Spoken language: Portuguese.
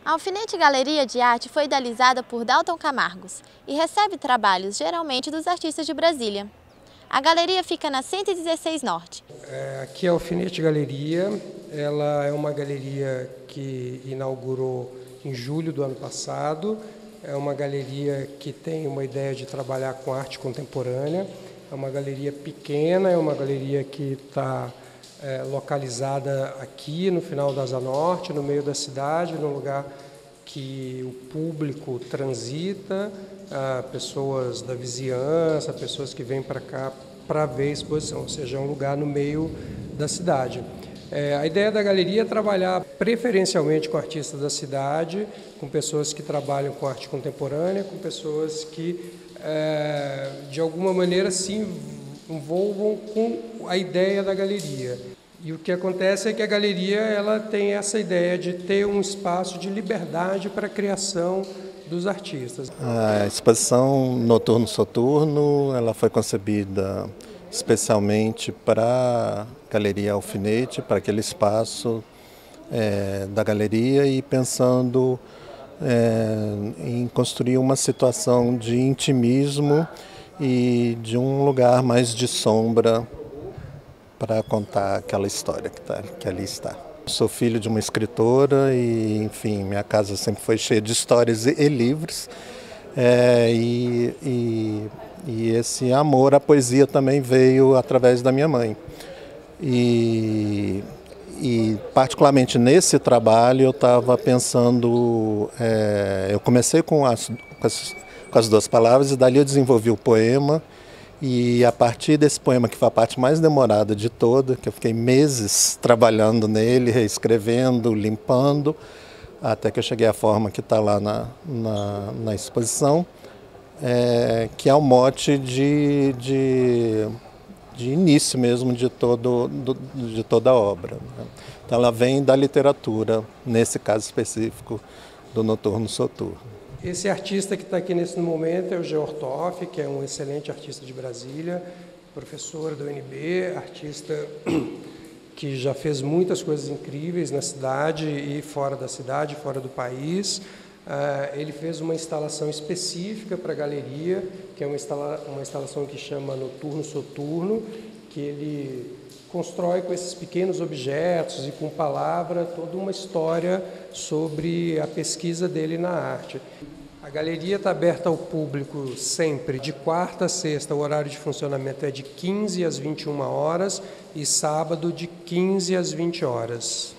A Alfinete Galeria de Arte foi idealizada por Dalton Camargos e recebe trabalhos geralmente dos artistas de Brasília. A galeria fica na 116 Norte. Aqui a Alfinete Galeria, ela é uma galeria que inaugurou em julho do ano passado. É uma galeria que tem uma ideia de trabalhar com arte contemporânea. É uma galeria pequena, é uma galeria que está localizada aqui no final da Asa Norte, no meio da cidade, num lugar que o público transita, pessoas da vizinhança, pessoas que vêm para cá para ver a exposição, ou seja, é um lugar no meio da cidade. A ideia da galeria é trabalhar preferencialmente com artistas da cidade, com pessoas que trabalham com arte contemporânea, com pessoas que, de alguma maneira, se envolvam com a ideia da galeria. E o que acontece é que a galeria ela tem essa ideia de ter um espaço de liberdade para a criação dos artistas. A exposição Noturno Soturno ela foi concebida especialmente para a Galeria Alfinete, para aquele espaço da galeria e pensando em construir uma situação de intimismo e de um lugar mais de sombra para contar aquela história que ali está. Sou filho de uma escritora e, enfim, minha casa sempre foi cheia de histórias e livros. E esse amor à poesia também veio através da minha mãe. E particularmente nesse trabalho eu estava pensando, eu comecei com as duas palavras e dali eu desenvolvi o poema. E a partir desse poema, que foi a parte mais demorada de toda, que eu fiquei meses trabalhando nele, reescrevendo, limpando, até que eu cheguei à forma que está lá na exposição, que é o mote de início mesmo de toda a obra, né? Então ela vem da literatura, nesse caso específico do Noturno Soturno. Esse artista que está aqui nesse momento é o Georg Toff, que é um excelente artista de Brasília, professor da UNB, artista que já fez muitas coisas incríveis na cidade e fora da cidade, fora do país. Ele fez uma instalação específica para a galeria, que é uma instalação que chama Noturno Soturno, que ele constrói com esses pequenos objetos e com palavra toda uma história sobre a pesquisa dele na arte. A galeria está aberta ao público sempre, de quarta a sexta. O horário de funcionamento é de 15 às 21 horas e sábado de 15 às 20 horas.